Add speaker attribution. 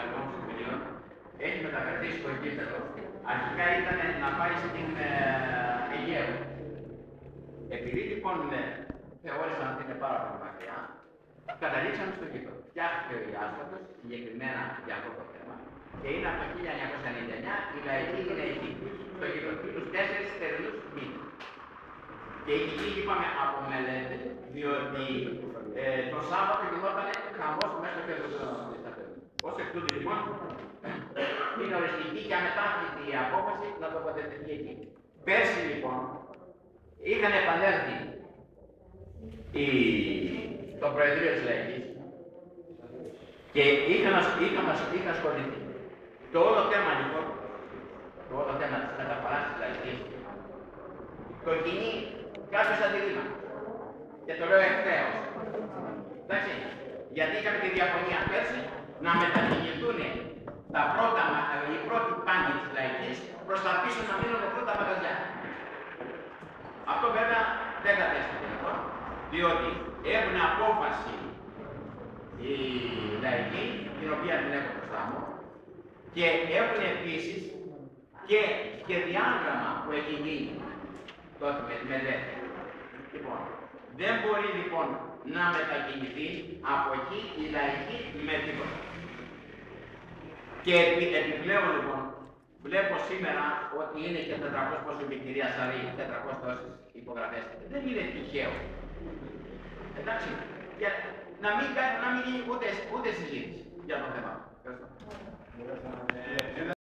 Speaker 1: Λαϊκών Συμβουλίων έχει μεταφερθεί στο γήπεδο. Αρχικά ήταν να πάει στην Αιγαίο. Επειδή λοιπόν θεώρησαν ότι είναι πάρα πολύ μακριά, καταλήξαμε στο γήπεδο. Φτιάχτηκε ο διάστατος συγκεκριμένα για αυτό το θέμα και είναι από το 1999 η λαϊκή είναι εκεί, στο γήπεδο, τους 4 θερινούς μήνες. Και εκεί είπαμε από μελέτη, διότι το Σάββατο γινόταν χαμός μέσα στο κέντρο του σταθμού. Ως εκ τούτου λοιπόν, είναι οριστική και αμετάκλητη η απόφαση να τοποθετηθεί εκεί. Πέρσι λοιπόν, είχαν επανέλθει το Προεδρείο της Λαϊκής και είχαν ασχοληθεί. Το όλο θέμα λοιπόν, το όλο θέμα της μεταφοράς της Λαϊκής, το κινεί κάποιος αντιλήμματος. Και το λέω ευθέως. Εντάξει, γιατί είχαμε τη διαφωνία πέρσι να μετακινηθούν οι πρώτοι πάγκοι της Λαϊκής προς τα πίσω να μείνουν τα πρώτα μαγαζιά. Αυτό βέβαια δεν κατέστηκε λοιπόν, διότι έχουν απόφαση η Λαϊκή, την οποία την έχω μπροστά μου, και έχουν επίσης και διάγραμμα που έχει γίνει τότε με τη μελέτη. Λοιπόν, δεν μπορεί λοιπόν να μετακινηθεί από εκεί η Λαϊκή με τίποτα. Και επιπλέον λοιπόν, βλέπω σήμερα ότι είναι και 400, πόσο είπε η κυρία Σαρή, 400 τόσες υπογραφές. Δεν είναι τυχαίο. Εντάξει, για να μην γίνει ούτε συζήτηση για το θέμα. Ευχαριστώ.